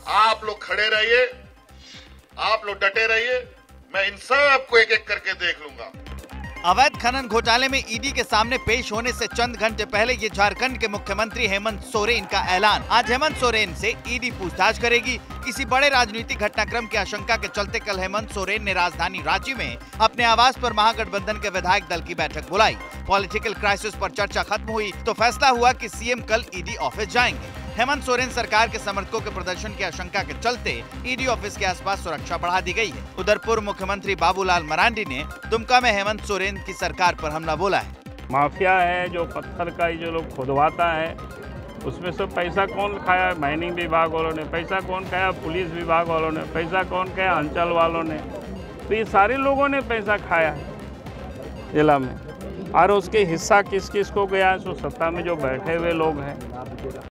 आप लोग खड़े रहिए, आप लोग डटे रहिए, मैं इन सबको एक एक करके देख लूंगा। अवैध खनन घोटाले में ईडी के सामने पेश होने से चंद घंटे पहले ये झारखंड के मुख्यमंत्री हेमंत सोरेन का ऐलान। आज हेमंत सोरेन से ईडी पूछताछ करेगी। किसी बड़े राजनीतिक घटनाक्रम की आशंका के चलते कल हेमंत सोरेन ने राजधानी रांची में अपने आवास पर महागठबंधन के विधायक दल की बैठक बुलाई। पॉलिटिकल क्राइसिस पर चर्चा खत्म हुई तो फैसला हुआ कि सीएम कल ईडी ऑफिस जाएंगे। हेमंत सोरेन सरकार के समर्थकों के प्रदर्शन की आशंका के चलते ईडी ऑफिस के आसपास सुरक्षा बढ़ा दी गई है। उधर पूर्व मुख्यमंत्री बाबूलाल मरांडी ने दुमका में हेमंत सोरेन की सरकार पर हमला बोला है। माफिया है जो पत्थर का जो लोग खुदवाता है, उसमें से पैसा कौन खाया? माइनिंग विभाग वालों ने पैसा कौन खाया? पुलिस विभाग वालों ने पैसा कौन खाया? अंचल वालों ने। तो ये सारे लोगों ने पैसा खाया जिला में, और उसके हिस्सा किस किस को गया? सो सत्ता में जो बैठे हुए लोग हैं।